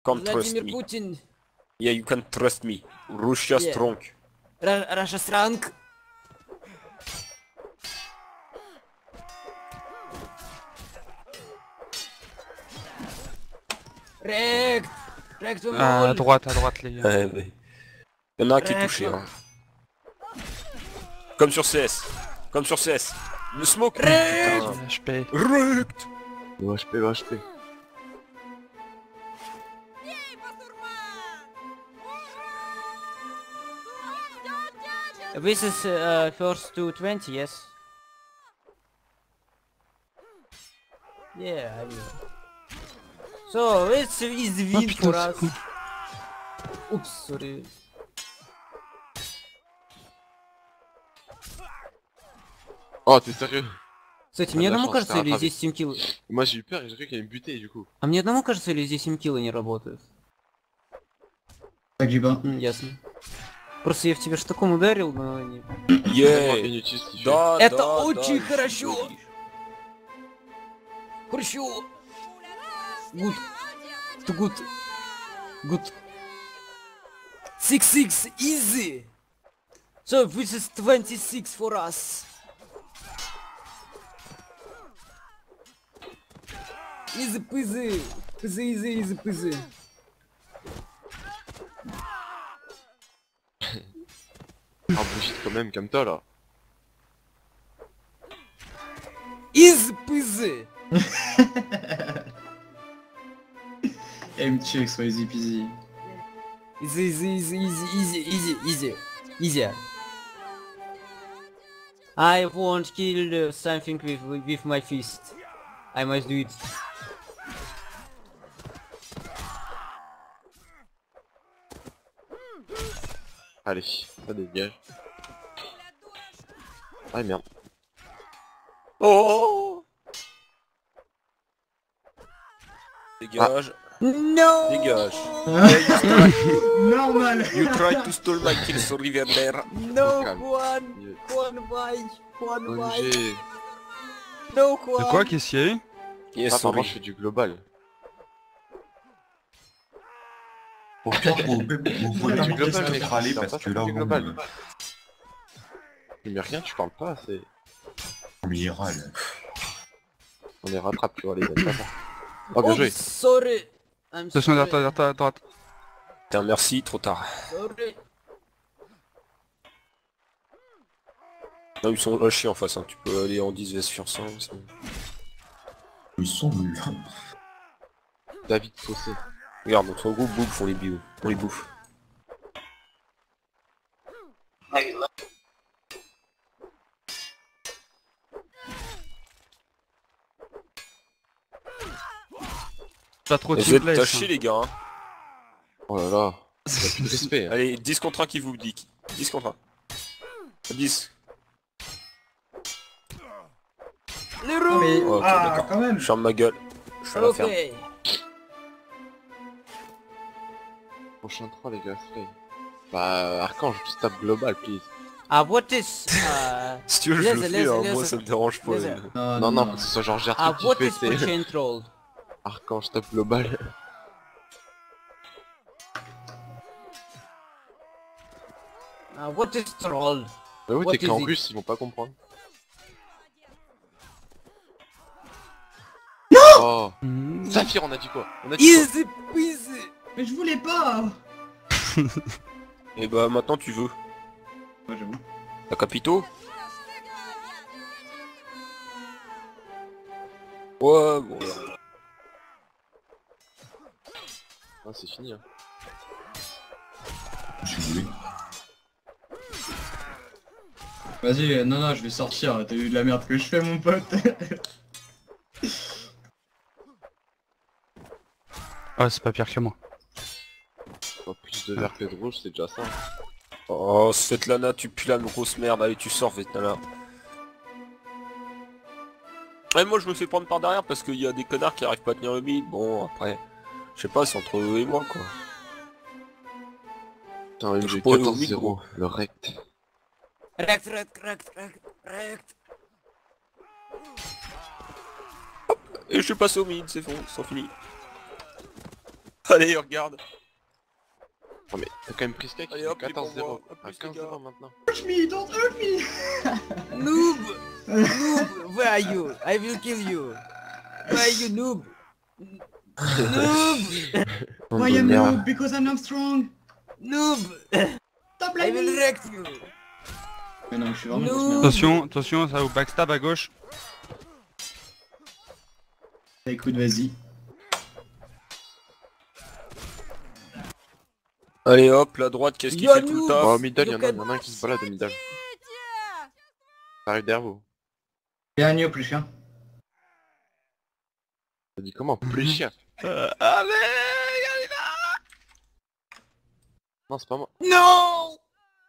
Can't trust Vladimir me. Putin. Yeah, you can trust me. Russia Yeah. strong. Russia strong. Rect. Rect the À mall. droite les gars. Ouais, mais... Y'en a un qui est touché. Hein. Comme sur CS. Comme sur CS. Le smoke. Rect. Putain. HP. Rect. Le HP, le HP. This is first to 20, yes. Yeah, I will. So it's easy win putain, for c'est us. con. Oups, sorry. Oh, t'es sérieux? Кстати, А мне на одному шанс кажется, или отправить. здесь симкиллы... Moi j'ai eu peur et j'ai cru qu'il allait me buter du coup. А мне одному кажется, или здесь симкиллы не работают? Так, Джиба. Ясно. Просто я в тебя штуком ударил, но... Не... Tellement Yeah. inutile ce qu'il fait. Да, Это да, очень да, хорошо. joli. Хорошо. Good. Good. Good. 6-6, easy. So this is 26 for us. Easy peasy. Easy peasy. Ah Brigitte quand même, calme-toi là. Easy peasy. Elle me tue avec son easy peasy. Easy. I won't kill something with my fist. I must do it. Allez, ça dégage. Ah merde. Oh. Dégage. No! Dégage. Normal. You tried to steal my kill, sorry Werner. No, Calme. Juan! Juan, why? Juan, why? OMG. No, De Juan! quoi caissier? Yes, Ah pardon, sorry. je fais du global. Au pire, vous pouvez pas Du marquer global, ce mec. râler Ça parce passe que sur là, du vous global. Mais rien, tu parles pas, c'est... lui râle. On les rattrape, tu vois les gars. Oh bien Oh, joué. sorry! I'm Attention sorry. derrière toi, à droite. Putain, merci, trop tard. Sorry. Non, ils sont lâchés en face, hein. Tu peux aller en 10 vs sur 100. Ils sont nuls. David Fossé. Regarde, notre groupe bouffe, on les bio. On les bouffe. Pas trop Vous team êtes place. tâchés les gars, hein. Oh là là. Il a plus de respect. Hein. Allez, 10 contre 1 qui vous dit. 10 contre 1. 10. Les Non, mais... Ok, ah, d'accord. quand même. Je ferme ma gueule. Je fais la ferme. Ok. Prochain 3 les gars, slay. Bah Archange, tu tapes global, please. Ah, what is... Si tu veux, je le Laisse, fais, hein. laisse, Moi laisse. ça me dérange pas. Laisse. Non, non, faut que ce soit genre Ah, Gertrude what qui is fait, c'est... control? Archange tape global. Ah, what is troll? Bah oui, What t'es qu'en is it? russe, ils vont pas comprendre. Oh Hmm. Saphir, on a dit quoi? On a dit quoi? Easy peasy! Mais je voulais pas. Et bah maintenant tu veux. Ouais, j'avoue. La capito. Ouais, bon. Ah, c'est fini hein. Si vous voulez. Vas-y, non, je vais sortir. T'as vu de la merde que je fais, mon pote. Ah, c'est pas pire que moi. Oh, plus de vert que de rouge, c'est déjà ça. Oh, Svetlana, tu pues la grosse merde. Allez, tu sors, Svetlana. Et moi, je me fais prendre par derrière parce qu'il y a des connards qui arrivent pas à tenir le mid. Bon, après, je sais pas, c'est entre eux et moi, quoi. Putain, Je j'ai pourrais 14-0, le rect. Rect. Et je suis passé au mid, c'est bon, c'est fini. Allez, regarde. Non mais t'as quand même pris ce qui Allez, fait hop, les 14-0. bonbons, hop, À les gars. 15-0 maintenant. Touch me, don't hurt me. Noob! Noob! Where are you? I will kill you. Where are you, noob? Noob! Why am noob? Because I'm not strong. Noob! Stop I like will me. wreck you. Mais non, je suis vraiment une No. grosse merde. Attention, attention, ça vous backstab à gauche. Bah, écoute, vas-y. Allez hop, la droite, qu'est-ce qu'il Yo, fait tout le nous. taf? Oh middle, You y'en can- a un qui se balade au middle. Ça arrive derrière vous. Bien agneau plus chien. T'as dit comment? Plus chien. Allez, Non c'est pas moi. No!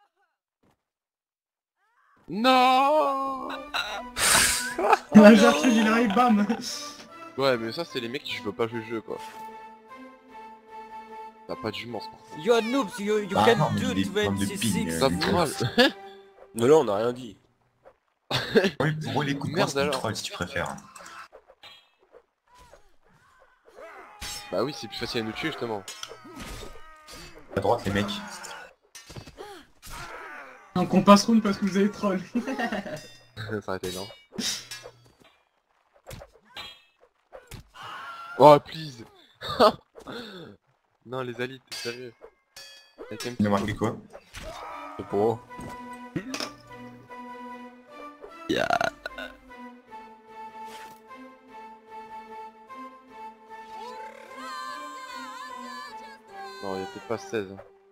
Non. La cherche, il arrive, bam. Ouais mais ça c'est les mecs qui veulent pas jouer le jeu quoi. T'as pas de jument ce coup. You are noobs, you Bah can non, mais do il est plein de 26. ping, Ça me troll. Mais là, on a rien dit. Oui, pour les coups de poing, Merde, c'est du alors. troll si tu préfères. Bah oui c'est plus facile à nous tuer justement. À droite, les mecs. Donc on passe round parce que vous avez troll. Ça aurait été énorme. Oh please. Non les alliés, t'es sérieux. Avec un petit Il a marqué quoi? C'est pour... Non il y a peut-être pas 16.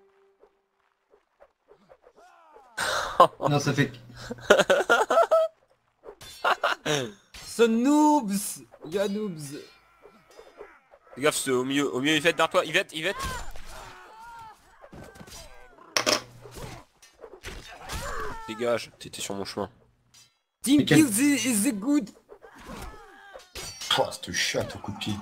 Non, ça fait... So noobs! You are noobs. Fais gaffe, c'est au milieu, Yvette, derrière toi, Yvette. Dégage, t'étais sur mon chemin. Team Mais quel- kills is the good. Pouah, cette chatte au coup de pied.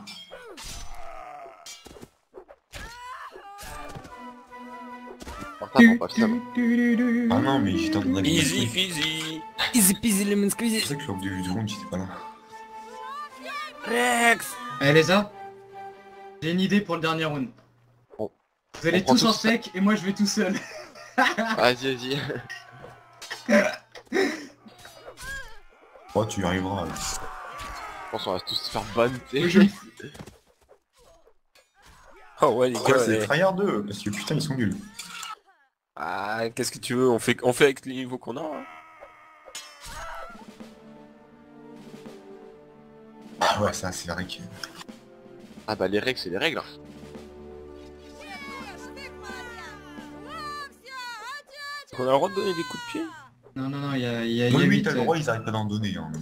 Portable, pas ça. Ah non, mais j'étais en train d'aller. Easy peasy. Easy peasy lemon C'est squeezy. pour ça que lors du round, j'étais pas là. Rex! Allez les gars, j'ai une idée pour le dernier round. Bon. Vous allez On prend tous en tous- sec et moi je vais tout seul. Vas-y. Oh, tu y arriveras. Je pense qu'on va tous se faire ban, tu Et sais. je- Oh ouais les Ouais, gars, c'est eh. tryhard 2, parce que putain, ils sont nuls. Ah, qu'est-ce que tu veux, on fait avec les niveaux qu'on a. Hein. Ah ouais, ça, c'est vrai que... Ah bah les règles c'est les règles. Hein. On a le droit de donner des coups de pied. Non, non, non, il y a Oui, oui, huit, t'as le droit, ils arrêtent pas d'en donner. Hein.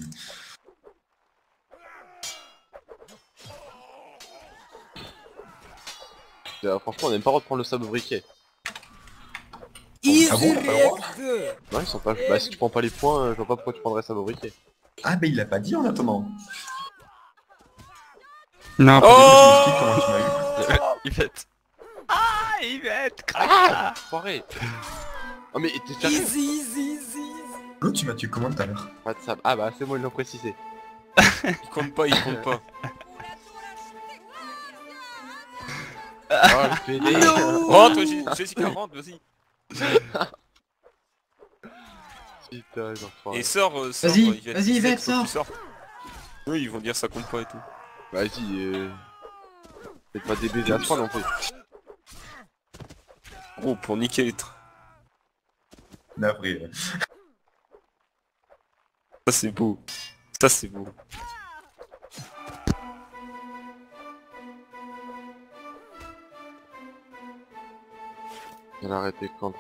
Franchement on n'aime pas reprendre le sabre briquet. Easy Ah bon, t'as pas le droit Rex! Non ils sont pas... Bah si tu prends pas les points, je vois pas pourquoi tu prendrais sabre briquet. Ah, mais il l'a pas dit en attendant. Non, Oh Tu m'expliques comment tu m'as eu. Yvette. Ah, Yvette, Ah foiré. Oh mais t'es sérieux? Easy. L'autre, tu m'as tué comment tout à l'heure? Pas de sabre. Ah bah c'est moi ils l'ont précisé. Il compte pas. Oh le PD. Rentre, Jessica, rentre, vas-y. Putain les enfoirés. Et sors, Vas-y, Yvette. vas-y, Yvette, faut que tu sors. sortes. Oui, ils vont dire ça compte pas et tout. Vas-y Faites pas des baisers à 3 non plus. Gros, pour niquer les trains. Navré. Ça c'est beau. Ça c'est beau. Elle a arrêté quand?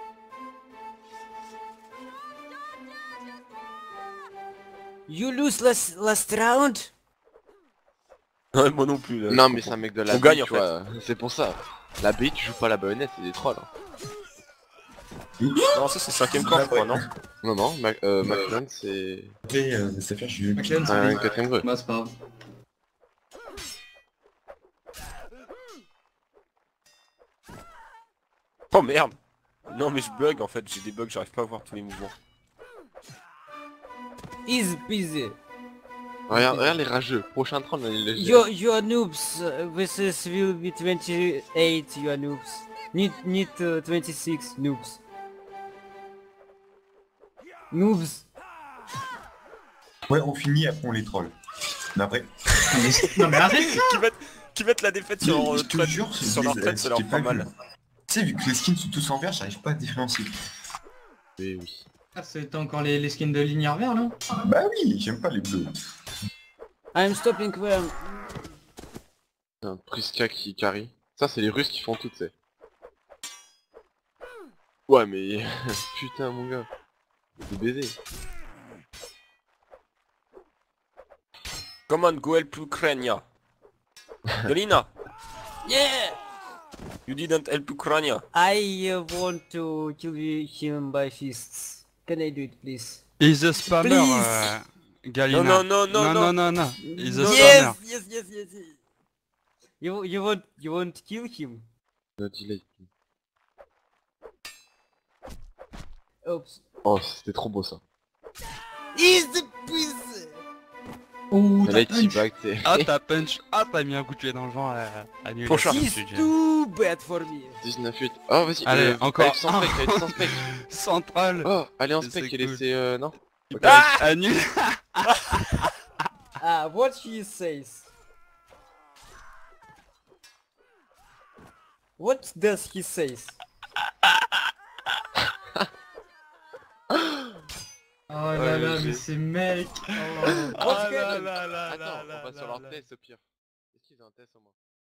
You lose last round? Ouais, moi non plus. Là, Non je mais c'est comprends. un mec de la On BI, gagne, en tu vois. C'est pour ça. La BI tu joues pas la baïonnette, c'est des trolls. Hein. Non, ça c'est 5ème corps, je crois, non? Non, McLaren c'est... Après, c'est faire, je suis McLaren, c'est un bien. 4ème greu. Bah c'est pas grave. Oh merde. Non mais je bug en fait, j'ai des bugs, j'arrive pas à voir tous les mouvements. Easy peasy. Regarde les rageux. Prochain troll, on est léger. You are noobs. This will be 28. You are noobs. Need 26 noobs. Noobs. Ouais, on finit, après on les troll. Mais après, Non mais arrête ça. Qui mettent la défaite sur leur je te retraite, jure, sur leur retraite, ça leur fera mal. Tu sais, vu que les skins sont tous en vert, j'arrive pas à différencier. Mais oui. Ah, c'est encore les skins de lignard vert là. Bah oui, j'aime pas les bleus. I'm stopping them. C'est un Priska qui carry. Ça, c'est les Russes qui font tout, tu sais. Ouais, mais... Putain, mon gars. C'est baisé. Come on, go help Ukraine. Galina, Yeah. you didn't help Ukraine. I want to kill him by fists. Can I do it, please? He's a spammer, Please. Galina. Non. Non. He's a Yes, spammer. yes. You won't kill him? No delay. Oops. Oh, c'était trop beau, ça. He's the pussy. Oh, Là, t'as il punch. back, t'es... Ah, t'as punch. Ah, t'as mis un coup de pied dans le vent à nul. Prochain. He's too bad for me. 19-8. Oh, vas-y. Allez, encore Allez, sans spec, allez, sans spec. Central. Oh, allez en C'est spec et cool. laissez... non. À nul. What she says. What does he says? Oh là là, mais ces mecs. Oh. Ah là là là là Attends, là on va sur là leur là. test au pire. Est-ce qu'ils ont un test au moins?